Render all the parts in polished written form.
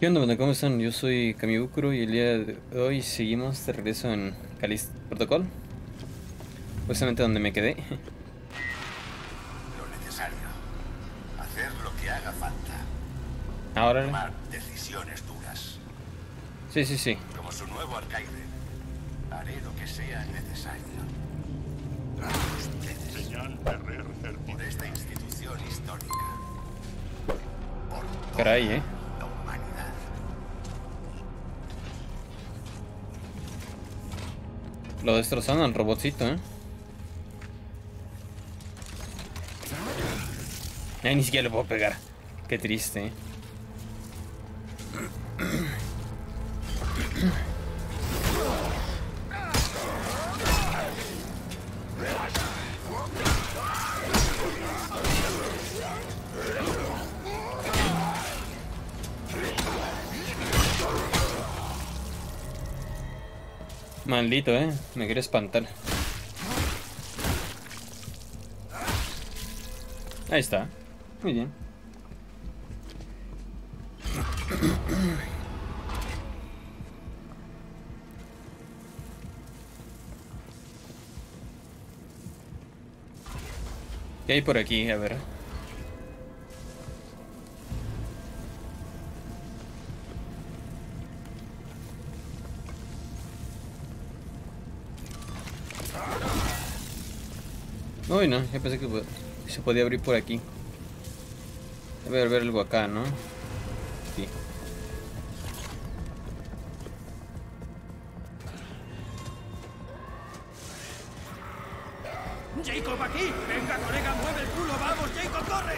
¿Qué onda, banda? ¿Cómo están? Yo soy Kamibukuro y el día de hoy seguimos de regreso en Callisto Protocol, justamente donde me quedé. Lo necesario. Hacer lo que haga falta. Ahora, Tomar decisiones duras. sí, sí, sí. Como su nuevo alcaide. Haré lo que sea necesario. Ustedes. Señal Ferrer Por esta institución histórica. Por toda Caray, la humanidad. Lo destrozaron al robotcito, Ay, ni siquiera le puedo pegar. Qué triste, Maldito, me quería espantar. Ahí está. Muy bien. ¿Qué hay por aquí? A ver. Uy, no, yo pensé que se podía abrir por aquí. Debe haber algo acá, ¿no? Sí. ¡Jacob aquí! ¡Venga, colega, mueve el culo! ¡Vamos, Jacob, corre!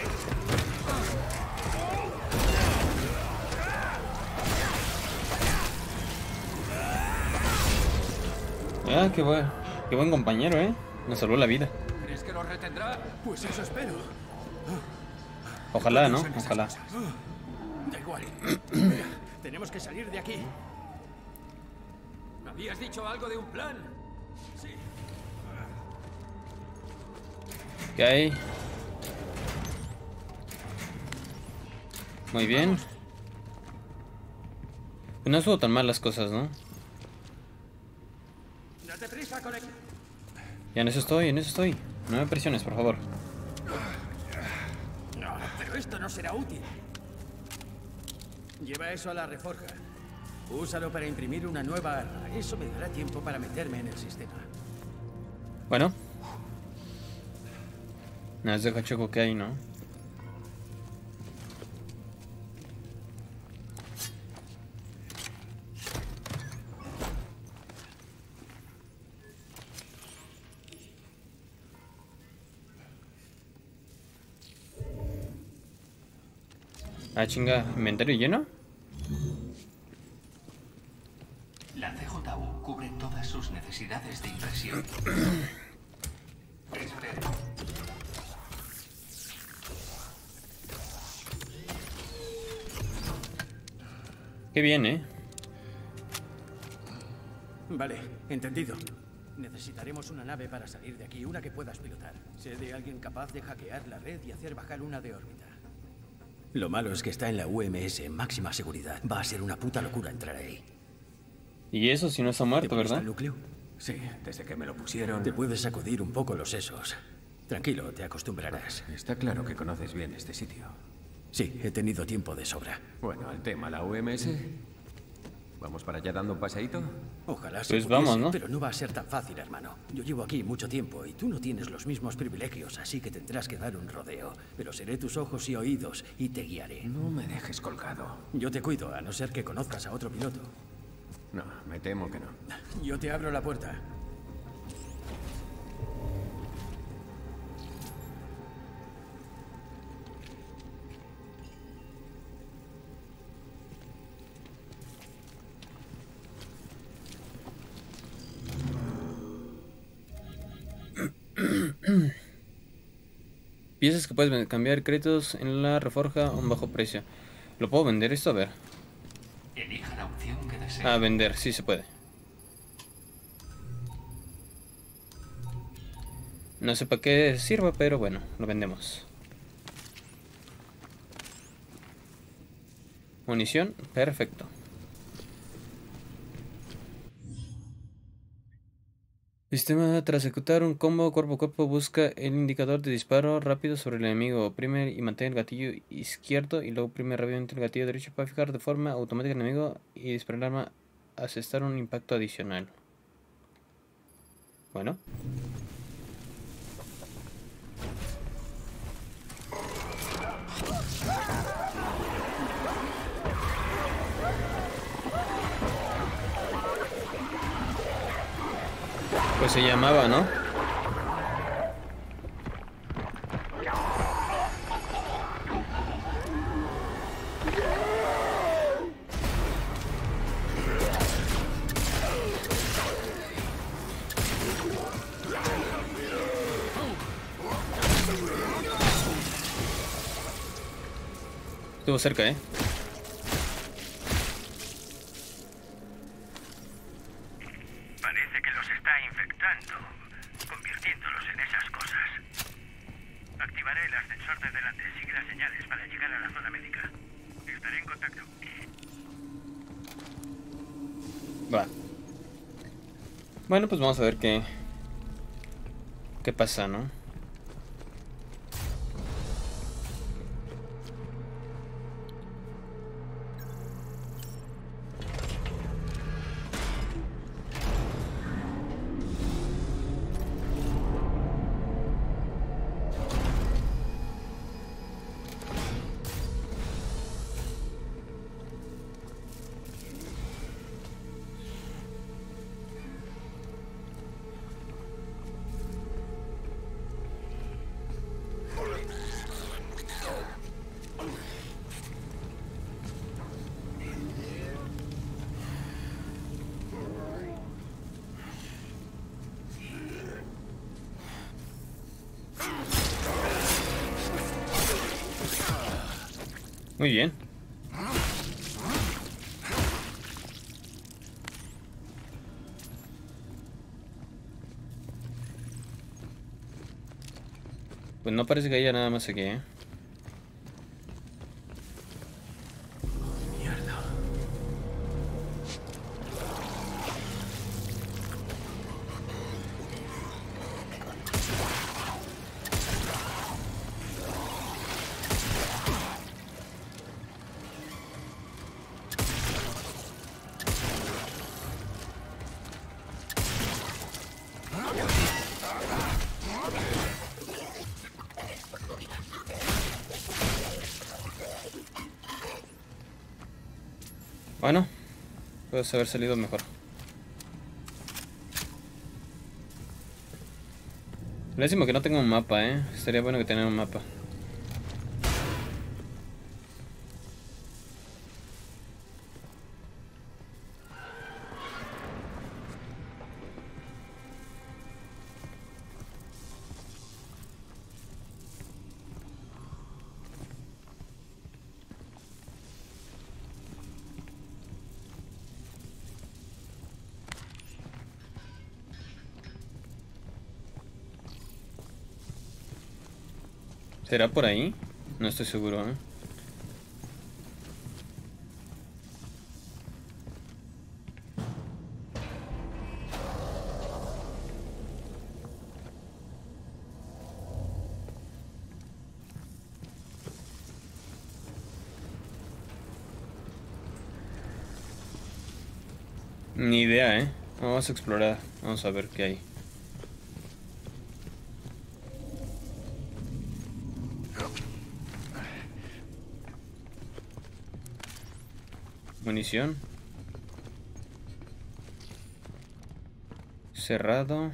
Ah, qué buen compañero, nos salvó la vida. ¿Crees que lo retendrá? Pues eso espero. Ojalá, ¿no? Piensa en esas Ojalá. cosas. Da igual. Venga, tenemos que salir de aquí. ¿Habías dicho algo de un plan? Sí. ¿Qué hay? Muy bien. Pues no estuvo tan mal las cosas, ¿no? Date prisa, colega. Ya en eso estoy, en eso estoy. No me presiones, por favor. No, pero esto no será útil. Lleva eso a la reforja. Úsalo para imprimir una nueva arma. Eso me dará tiempo para meterme en el sistema. Bueno. Nada, es de cachoco que hay, ¿no? Ah, chinga, ¿inventario lleno? La CJU cubre todas sus necesidades de impresión. Espera. Qué bien, Vale, entendido. Necesitaremos una nave para salir de aquí, una que puedas pilotar. Sé de alguien capaz de hackear la red y hacer bajar una de órbita. Lo malo es que está en la UMS en máxima seguridad. Va a ser una puta locura entrar ahí. Y eso si no está ¿Te muerto, gusta ¿verdad? el núcleo? Sí, desde que me lo pusieron. Te puedes sacudir un poco los sesos. Tranquilo, te acostumbrarás. Está claro que conoces bien este sitio. Sí, he tenido tiempo de sobra. Bueno, al tema, la UMS. ¿Vamos para allá dando un paseíto? Ojalá se Pues pudiese, vamos, ¿no? pero no va a ser tan fácil, hermano. Yo llevo aquí mucho tiempo y tú no tienes los mismos privilegios, así que tendrás que dar un rodeo. Pero seré tus ojos y oídos y te guiaré. No me dejes colgado. Yo te cuido, a no ser que conozcas a otro piloto. No, me temo que no. Yo te abro la puerta. Piezas que puedes cambiar créditos en la reforja a un bajo precio. ¿Lo puedo vender esto? A ver. Elija la opción que desee. Ah, vender, sí se puede. No sé para qué sirva, pero bueno, lo vendemos. Munición, perfecto. Sistema, tras ejecutar un combo cuerpo a cuerpo, busca el indicador de disparo rápido sobre el enemigo. Oprime y mantén el gatillo izquierdo y luego oprime rápidamente el gatillo derecho para fijar de forma automática al enemigo y disparar el arma, asestar un impacto adicional. Bueno. Pues se llamaba, ¿no? Estuvo cerca, ¿eh? Parece que los está infectando, convirtiéndolos en esas cosas. Activaré el ascensor de delante. Sigue las señales para llegar a la zona médica. Estaré en contacto. Va. Bueno, pues vamos a ver qué pasa, ¿no? Muy bien. Pues no parece que haya nada más aquí, ¿eh? Bueno, puedes haber salido mejor. Lástima que no tengo un mapa, estaría bueno que tener un mapa. ¿Será por ahí? No estoy seguro, ¿eh? Ni idea, ¿eh? Vamos a explorar. Vamos a ver qué hay. Munición. Cerrado.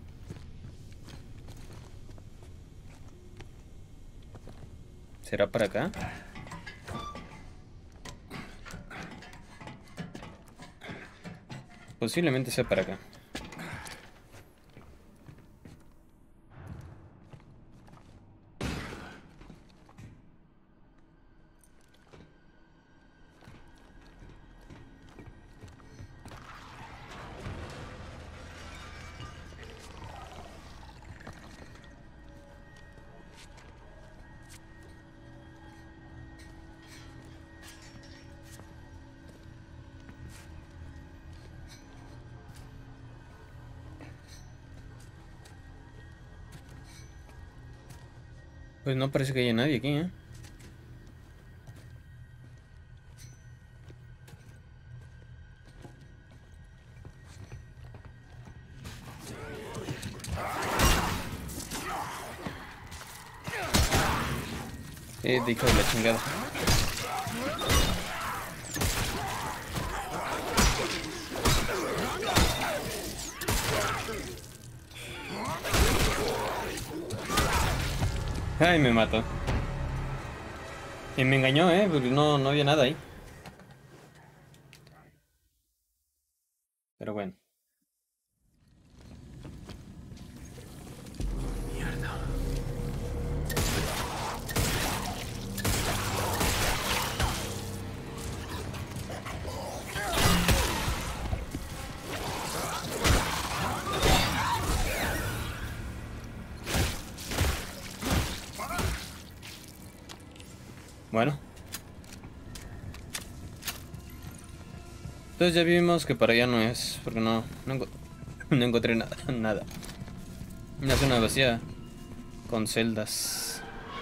¿Será para acá? Posiblemente sea para acá. Pues no parece que haya nadie aquí, ¿eh? De hijo de la chingada. Ay, me mató. Y me engañó, porque no había nada ahí. Pero bueno. Bueno. Entonces ya vimos que para allá no es, porque no encontré nada, nada. Una zona vacía con celdas.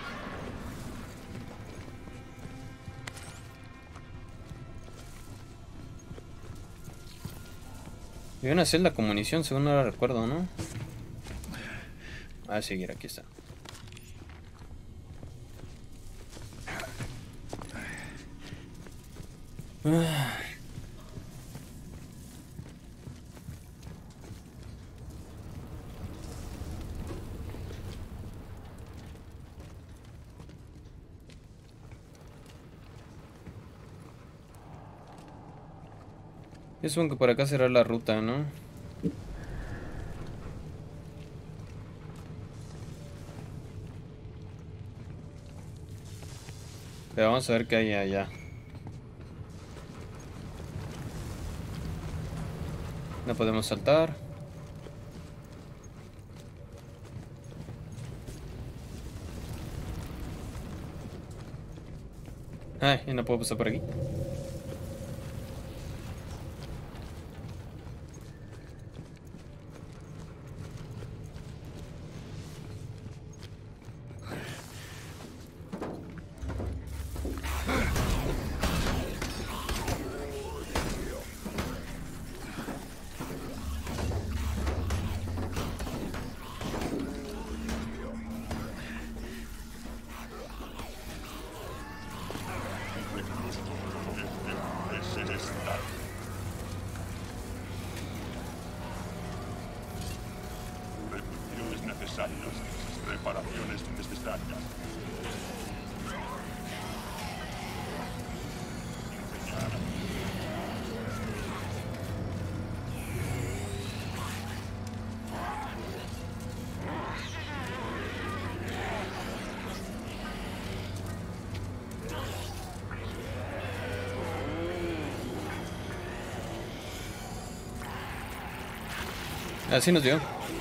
Y una celda con munición, según no la recuerdo, ¿no? A seguir, aquí está. Es que por acá será la ruta, ¿no? Pero vamos a ver qué hay allá. No podemos saltar. Ay, y no puedo pasar por aquí. Reparaciones necesarias. Reparaciones necesarias. Así nos dio.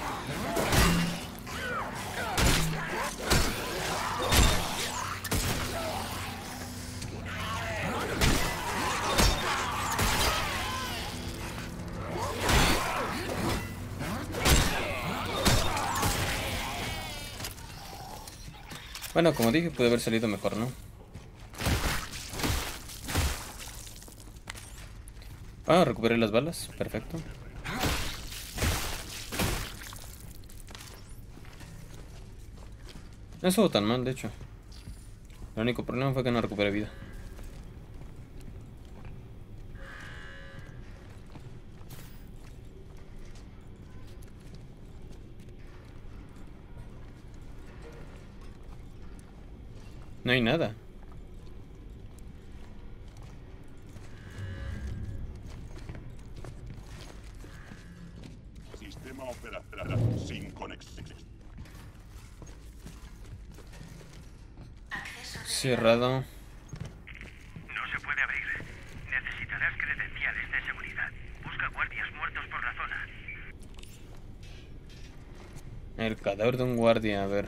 Bueno, como dije, puede haber salido mejor, ¿no? Ah, recuperé las balas. Perfecto. No estuvo tan mal, de hecho. El único problema fue que no recuperé vida. No hay nada. Sistema operacional sin conexión. Cerrado. No se puede abrir. Necesitarás credenciales de seguridad. Busca guardias muertos por la zona. El cadáver de un guardia, a ver.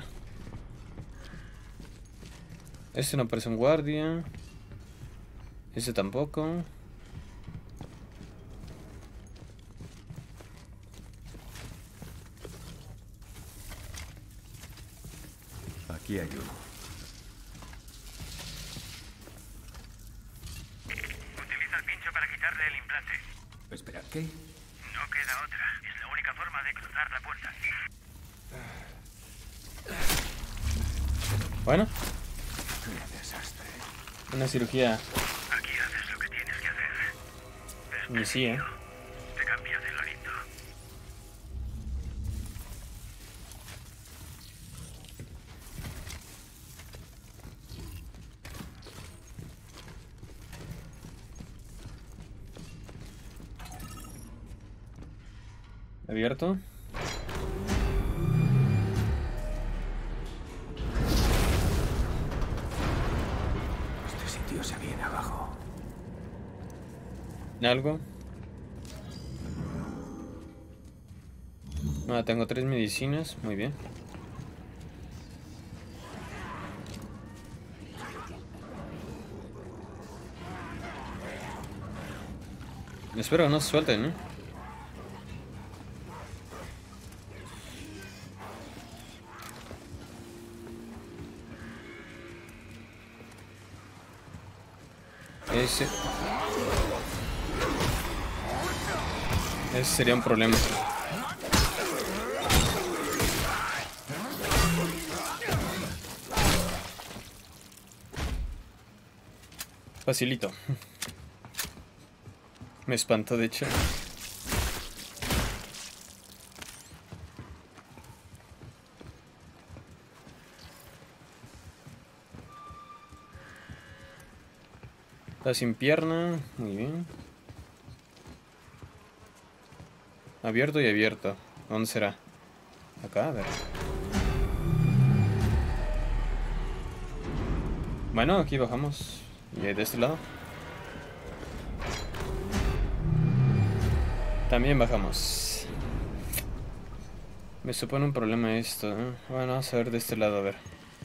Este no parece un guardia. Este tampoco. Aquí hay uno. Active el implante. Espera, ¿qué? No queda otra. Es la única forma de cruzar la puerta. Bueno, Qué desastre. una cirugía. Aquí haces lo que tienes que hacer. Y sí, Te cambias de lorito. Abierto. Este sitio se viene abajo. Algo. Ah, tengo 3 medicinas. Muy bien. Espero que no se suelten, ¿eh? Ese sería un problema. Facilito. Me espantó, de hecho. Está sin pierna. Muy bien. Abierto y abierto. ¿Dónde será? Acá, a ver. Bueno, aquí bajamos. Y de este lado. También bajamos. Me supone un problema esto, ¿eh? Bueno, vamos a ver de este lado, a ver.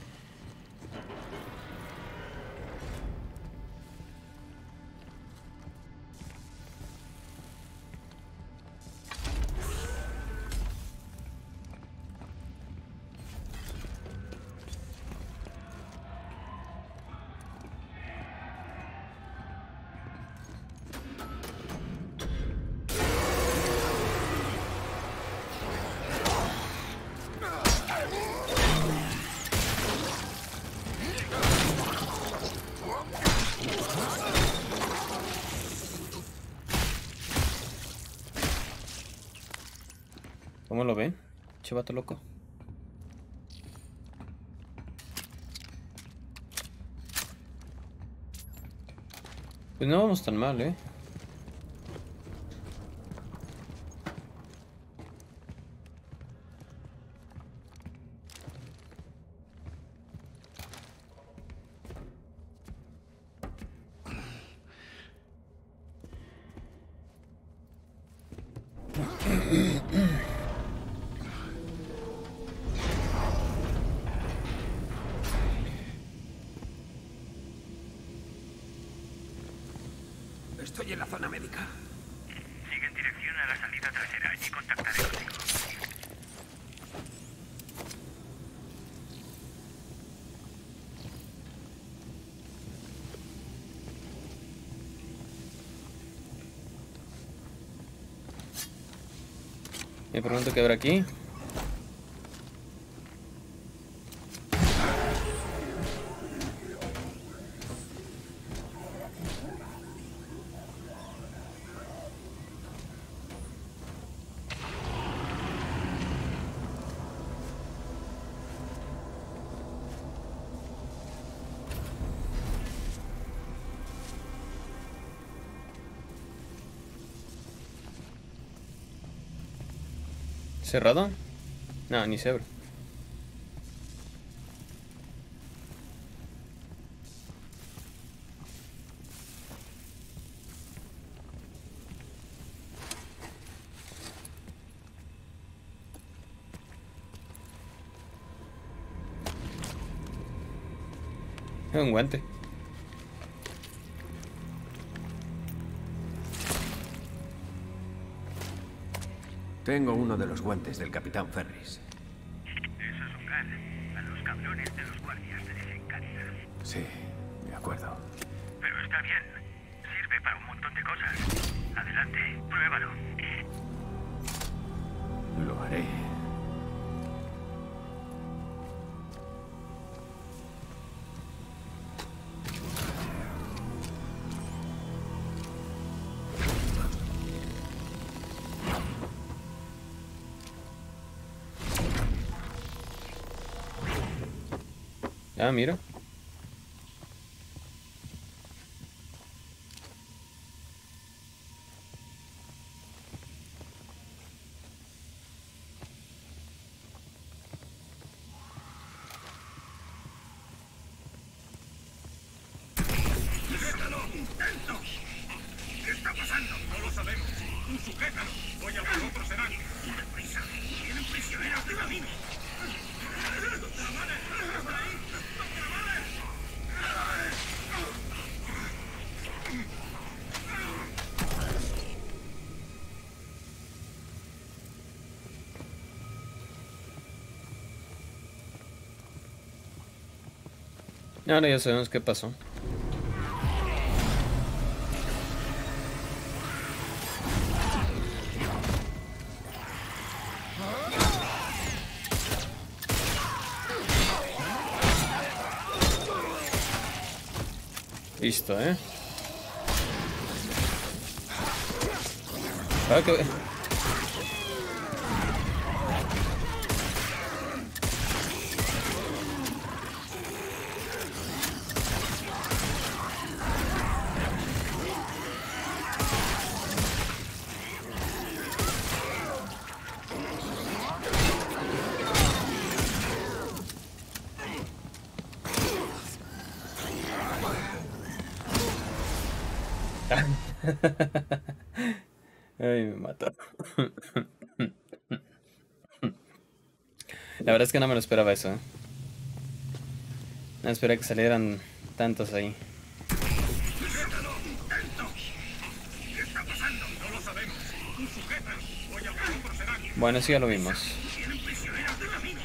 ¿Cómo lo ven? Chivato loco. Pues no vamos tan mal, ¿eh? Estoy en la zona médica. Sigue en dirección a la salida trasera y contactaré contigo. Me pregunto qué habrá aquí. ¿Cerrado? No, ni se abre. Un guante. Tengo uno de los guantes del Capitán Ferris. Eso es un gal. A los cabrones de los guardias les encanta. Sí, de acuerdo. Pero está bien. Sirve para un montón de cosas. Adelante, pruébalo. Lo haré. Ah, mira. ¿Qué está pasando? No lo sabemos. Sujétalo. Voy a por otro serán. Deprisa. Tienen prisioneros de camino. Ahora ya sabemos qué pasó. Listo, Ah, que... Ay, me mató. La verdad es que no me lo esperaba eso, No esperaba que salieran tantos ahí. ¿Qué está pasando? No lo sabemos. Sujétalo. Voy a por otro serán. Bueno, eso ya lo vimos. Tienen prisioneros de camino.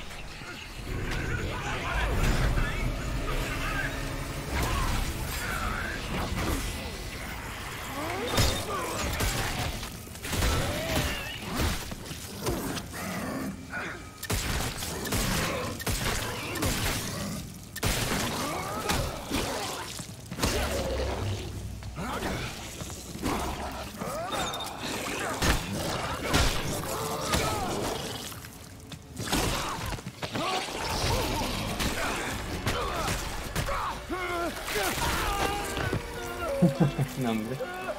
No, hombre.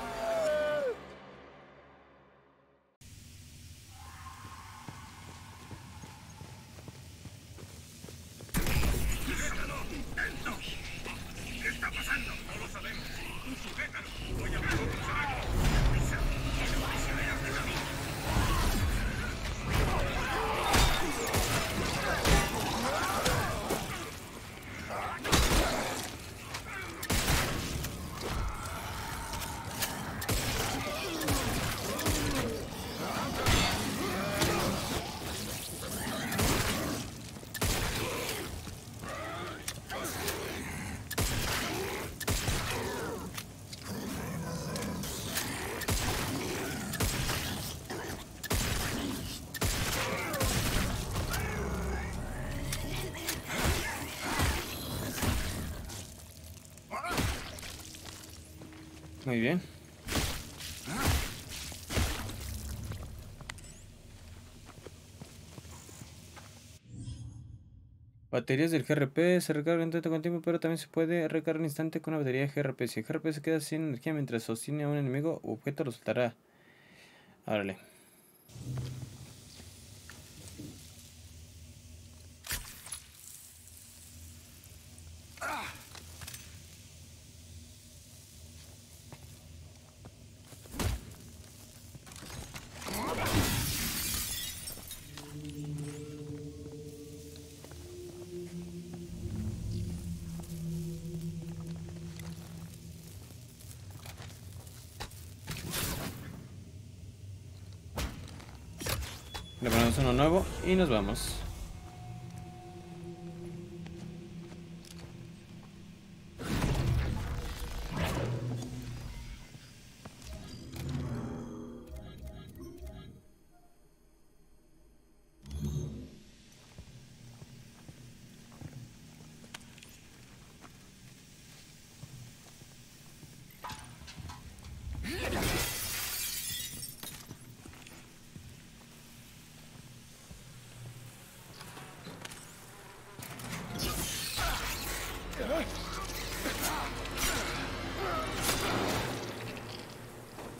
¿Qué está pasando? No lo sabemos. Sujétalo. Voy a por otro serán. Deprisa. Tienen prisioneros de camino. Muy bien. Baterías del GRP se recargan tanto con tiempo, pero también se puede recargar al instante con una batería GRP. Si el GRP se queda sin energía mientras sostiene a un enemigo u objeto, resultará. Órale. Le ponemos uno nuevo y nos vamos.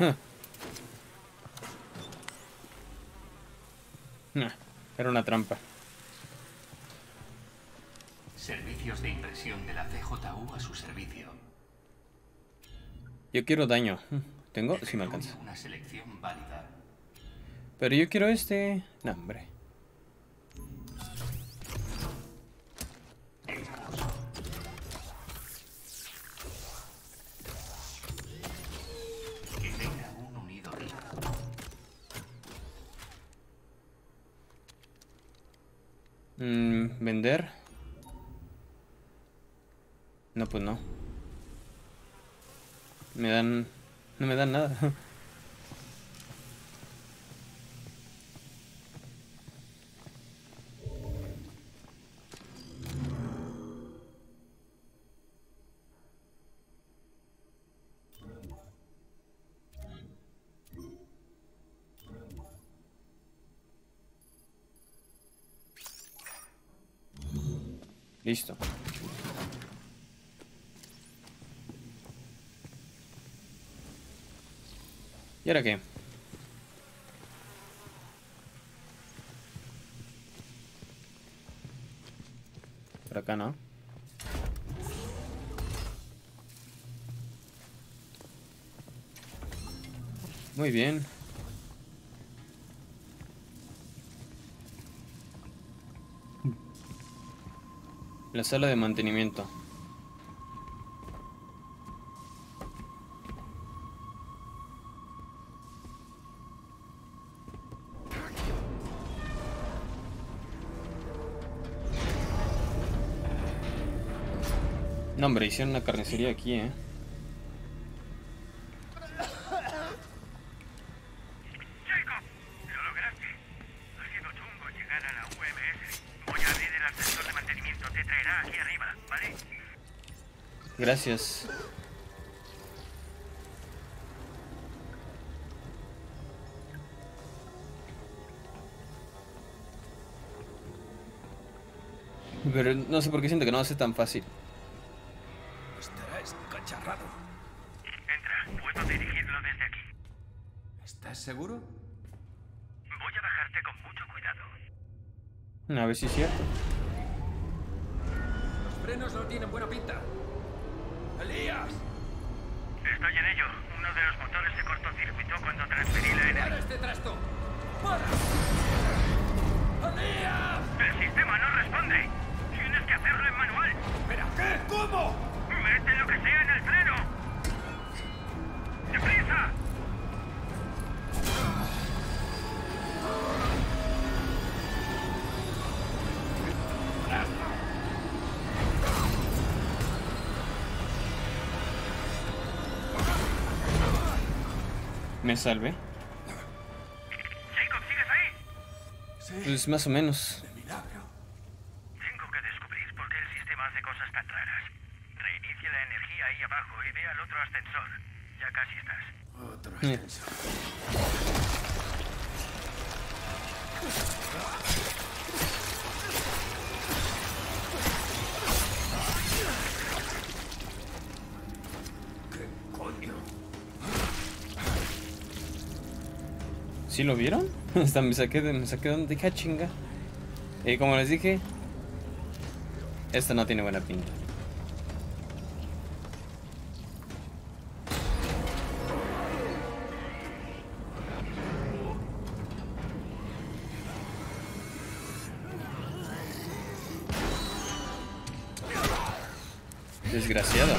Nah, era una trampa. Servicios de impresión de la CJU a su servicio. Yo quiero daño. ¿Tengo? Sí me alcanza. Una selección válida. Pero yo quiero este... No, hombre. Que tenga un unido rico. Vender. No, pues no. Me dan... No me dan nada. Listo. ¿Y ahora qué? Por acá, ¿no? Muy bien. La sala de mantenimiento. No, hombre, hicieron una carnicería aquí, ¿eh? Jacob, lo lograste. Ha sido chungo llegar a la UMS. Voy a abrir el ascensor de mantenimiento. Te traerá aquí arriba, ¿vale? Gracias. Pero no sé por qué siento que no va a ser tan fácil. Estará escacharrado. Entra, puedo dirigirlo desde aquí. ¿Estás seguro? Voy a bajarte con mucho cuidado. A ver si es cierto. Los frenos no tienen buena pinta. ¡Elías! Estoy en ello. Uno de los motores se cortocircuitó cuando transferí la energía. ¡Para este trasto! ¡Para! ¡Elías! El sistema no responde. Tienes que hacerlo en manual. ¿Espera qué? ¿Cómo? Mete lo que sea en el freno. ¡Deprisa! Me salvé. Jacob, ¿sigues ahí? Pues más o menos. Tengo que descubrir por qué el sistema hace cosas tan raras. Reinicia la energía ahí abajo y ve al otro ascensor. Ya casi estás. Otro ascensor. ¿Qué coño? ¿Sí lo vieron? Hasta me saqué de donde dije, "Ah, chinga". Y como les dije, esto no tiene buena pinta. Desgraciado.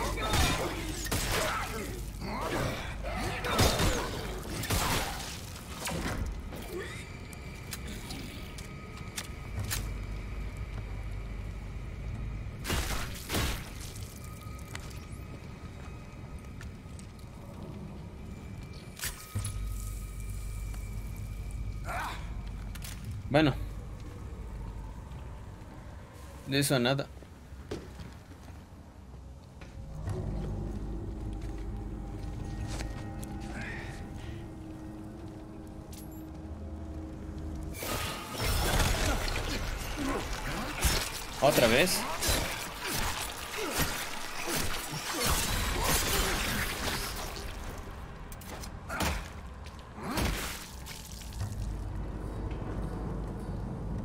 Bueno, de eso a nada. ¿Otra vez?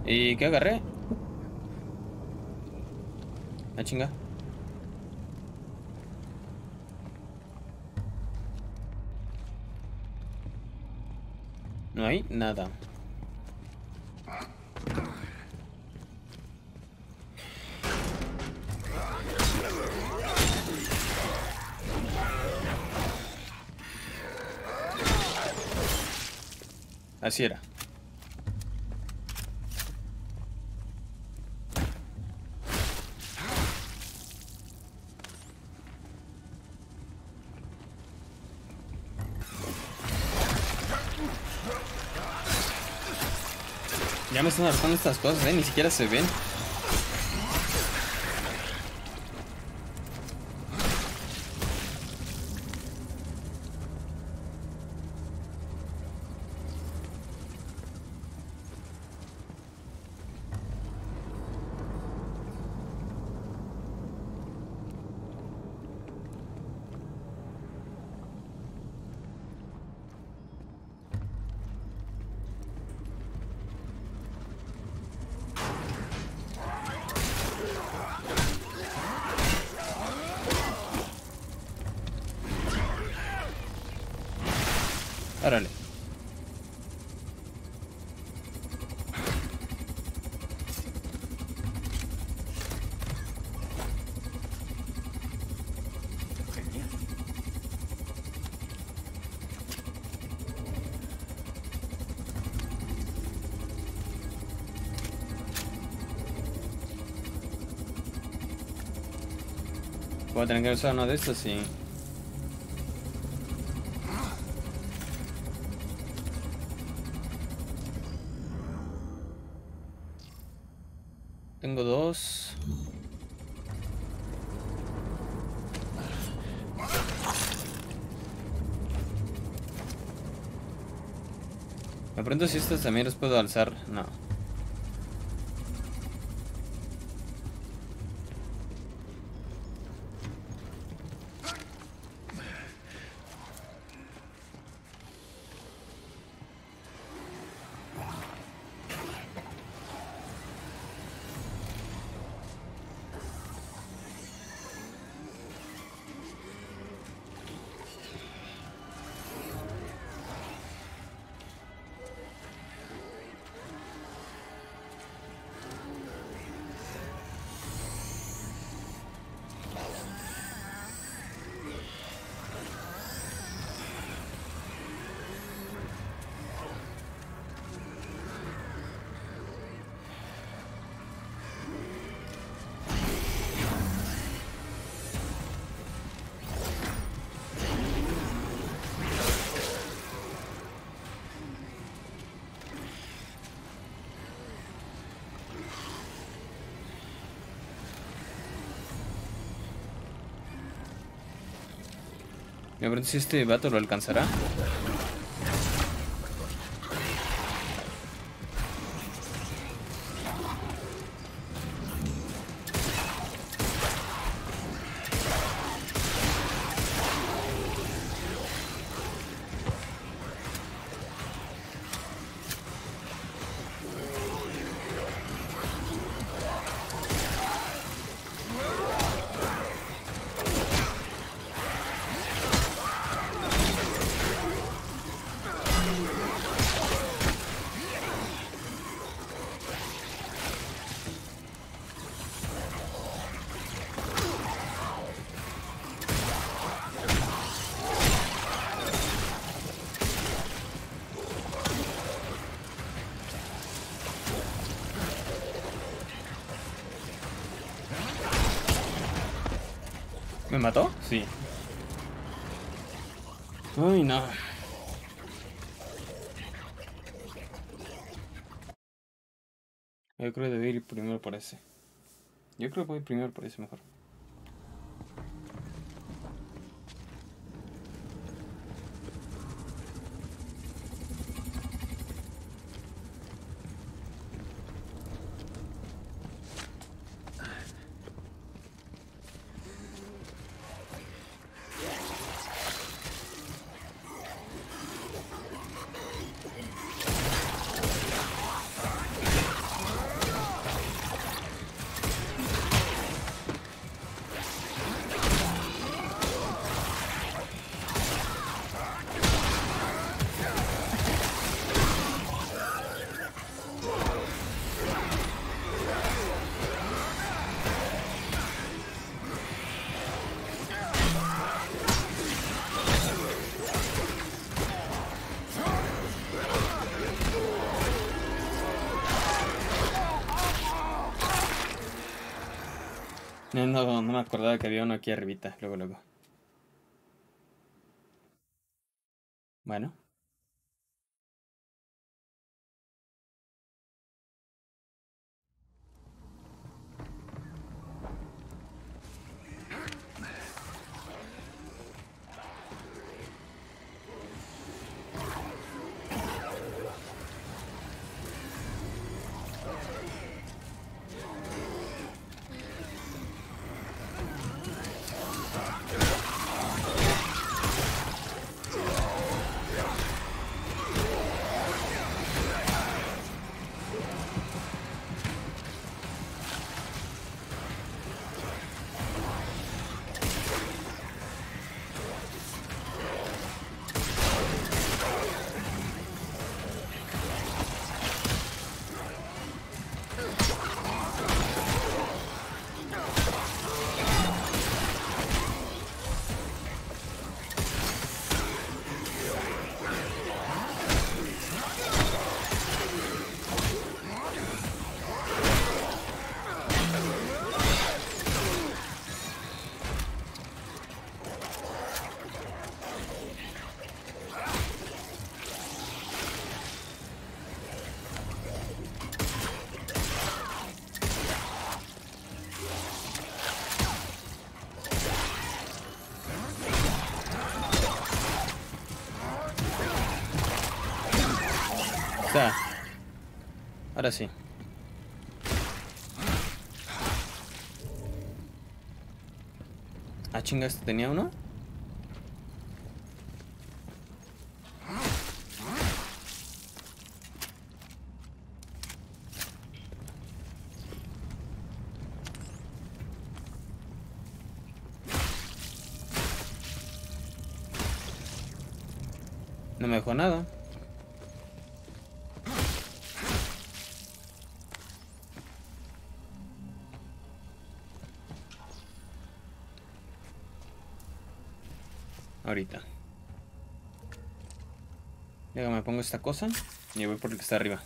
¿Y qué agarré? La chinga. No hay nada. Así era. Ya me están hartando estas cosas, ni siquiera se ven. Árale. Genial. Voy a tener que usar uno de estos, sí. Tengo dos. Me pregunto si estos también los puedo alzar. No. Me pregunto si este vato lo alcanzará. ¿Me mató? Sí. Uy, no. Yo creo que debí ir primero por ese. Yo creo que voy primero por ese mejor. No me acordaba que había uno aquí arribita, luego. Bueno. Ahora sí. Ah, chingas, ¿tenía uno? No me dejó nada. Ahorita. Luego me pongo esta cosa y voy por el que está arriba.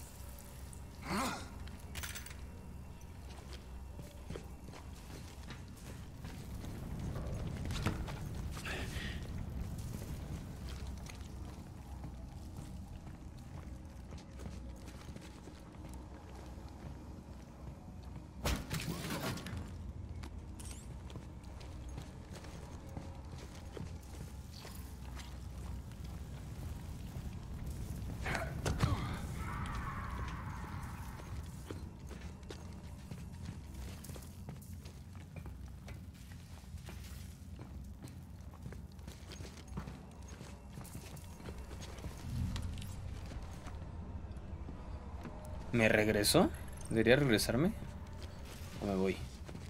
¿Me regresó? ¿Debería regresarme? ¿O me voy?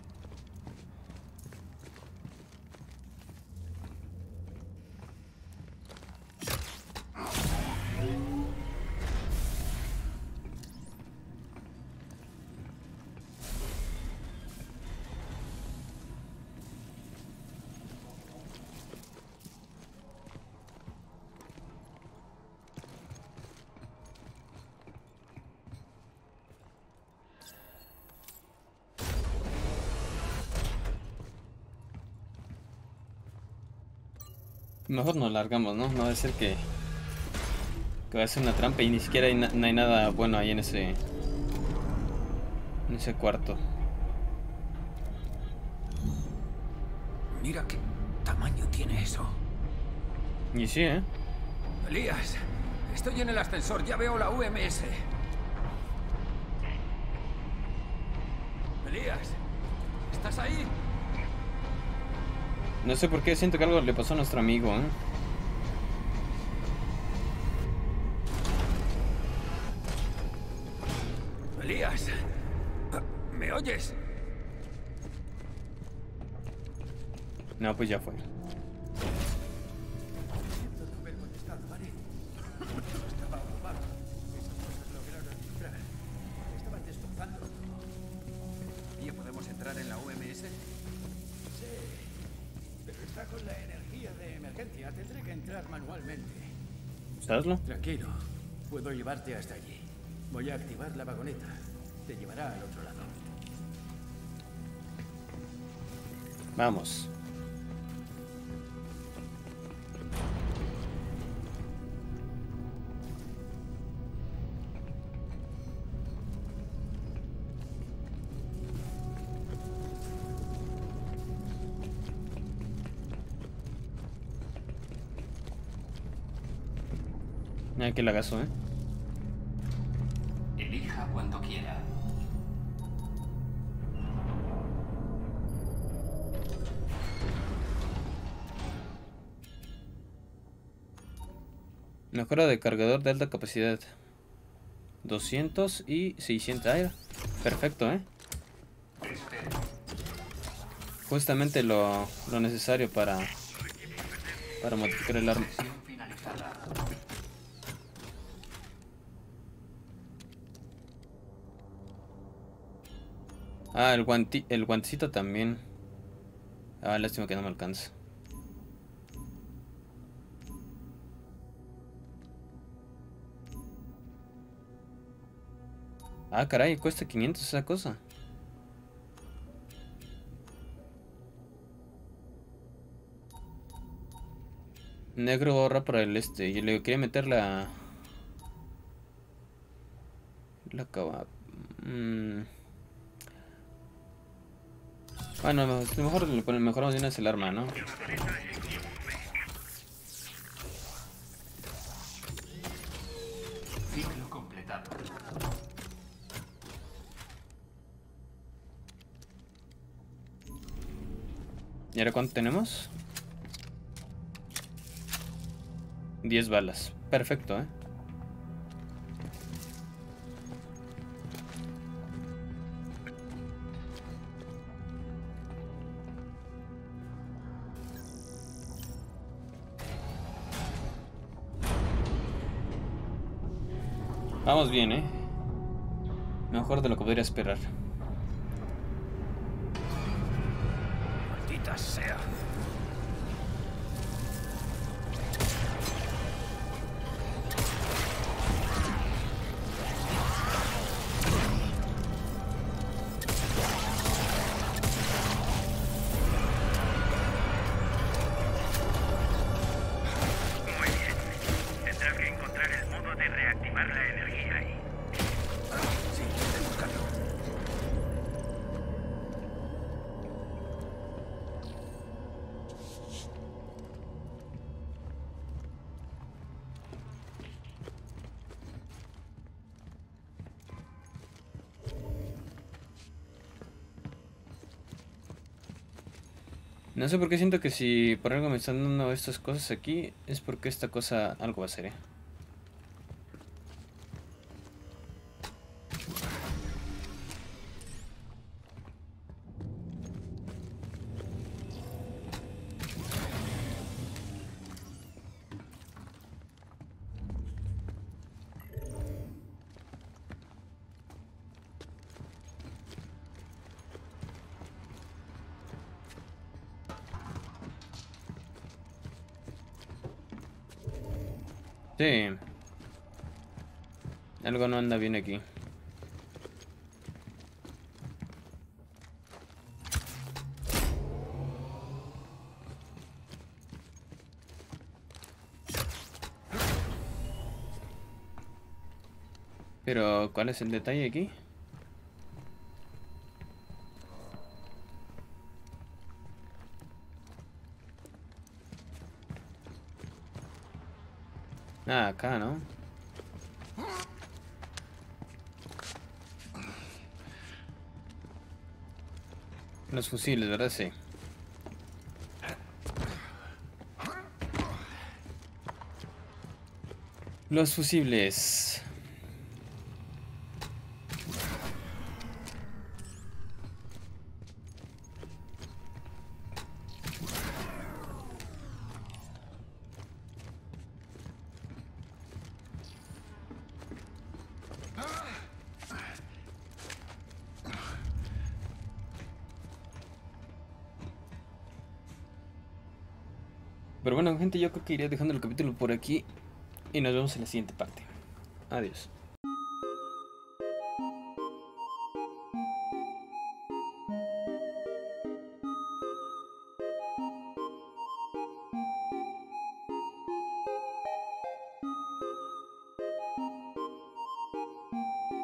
Mejor nos largamos, ¿no? No va a ser que va a ser una trampa y ni siquiera no hay nada bueno ahí en ese cuarto. Mira qué tamaño tiene eso. Y sí, ¿eh? Elías, estoy en el ascensor, ya veo la UMS. Elías, ¿estás ahí? No sé por qué siento que algo le pasó a nuestro amigo, ¿eh? Elías, ¿me oyes? No, pues ya fue. Siento no haber contestado, ¿vale? Estaba ocupado. Esas cosas lograron descifrar. Estaban destrozando todo. ¿Y podemos entrar en la UMS? Sí, pero está con la energía de emergencia. Tendré que entrar manualmente. ¿Sabeslo? Tranquilo, puedo llevarte hasta allí. Voy a activar la vagoneta. Te llevará al otro lado. Vamos. Mira que lagazo, Elija cuando quiera. Mejora de cargador de alta capacidad. 200 y 600. Ah, perfecto, Justamente lo necesario para modificar el arma. Sesión finalizada. Ah, el guantecito también. Ah, lástima que no me alcanza. Ah, caray, cuesta 500 esa cosa. Negro ahorra para el este. Yo le quería meter la cava. Bueno, mejor le mejoramos de una vez el arma, ¿no? Ciclo completado. ¿Y ahora cuánto tenemos? 10 balas. Perfecto, Vamos bien, Mejor de lo que podría esperar. Maldita sea. Muy bien. Tendrás que encontrar el modo de reactivar la energía ahí. Sí, estoy buscando. No sé por qué siento que si por algo me están dando estas cosas aquí, es porque esta cosa algo va a ser, Sí. Algo no anda bien aquí. Pero, ¿cuál es el detalle aquí? Ah, acá, ¿no? Los fusiles, ¿verdad? Sí. Los fusibles. Pero bueno, gente, yo creo que iré dejando el capítulo por aquí y nos vemos en la siguiente parte. Adiós.